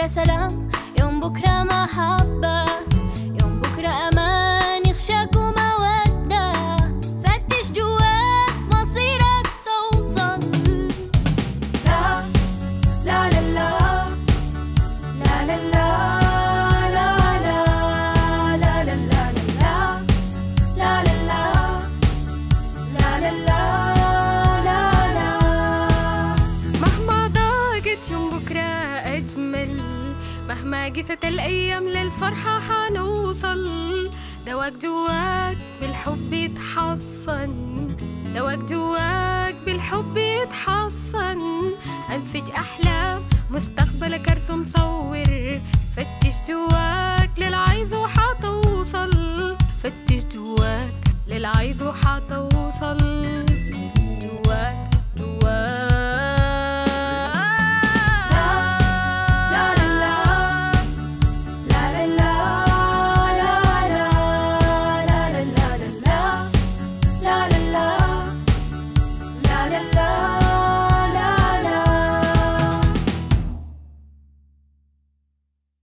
بكرة سلام، يوم بكرة محبة، يوم بكرة أمان يغشاك ومودة. فتش جواك مصيرك توصل. لا لا لا لا لا لا لا لا لا لا لا لا لا لا لا لا. مهما ضاقت يوم بكرة أجمل، مهما قست الأيام للفرحة حنوصل. دواك جواك بالحب يتحصن، دواك جواك بالحب يتحصن. أنسج أحلام مستقبلك أرسم صور، فتش جواك للعايز وحطور.